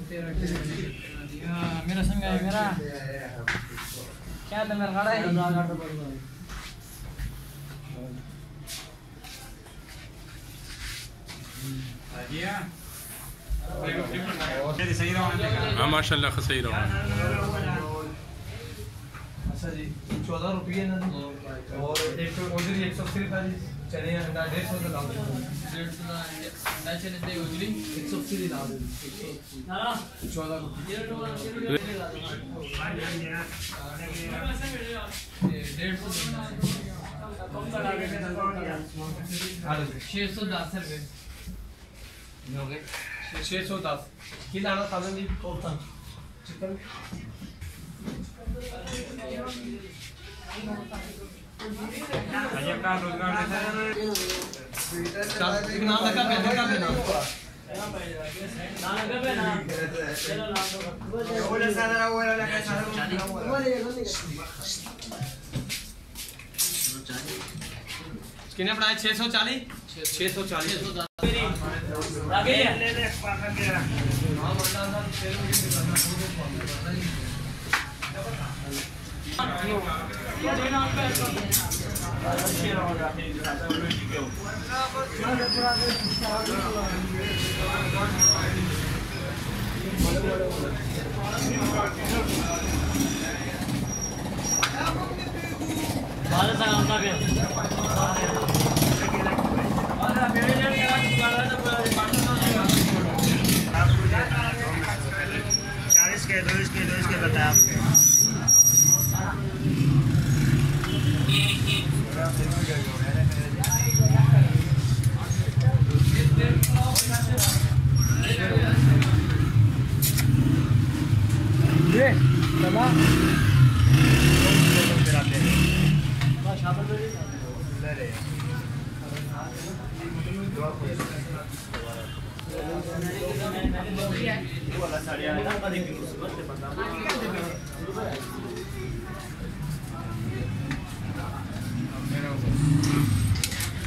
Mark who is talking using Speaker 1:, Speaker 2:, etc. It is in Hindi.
Speaker 1: मेरा संग है मेरा क्या था मेरा खड़ा है
Speaker 2: हाँ माशाल्लाह सही रहा।
Speaker 3: अच्छा जी 14 रुपये ना और एक तो उधर 180 था जी चने अंडा 150 का लाओ
Speaker 1: 150 अंडा चने दे उगली
Speaker 3: 180 लाओ 14 रुपये 610 किलाना सालन जी कोफ्ता चिकन
Speaker 4: अजय का रोजगार देता है
Speaker 3: नाम लगा पे ना कितने पड़ा है 640
Speaker 4: इसके बताया
Speaker 3: ये चला
Speaker 4: मेरा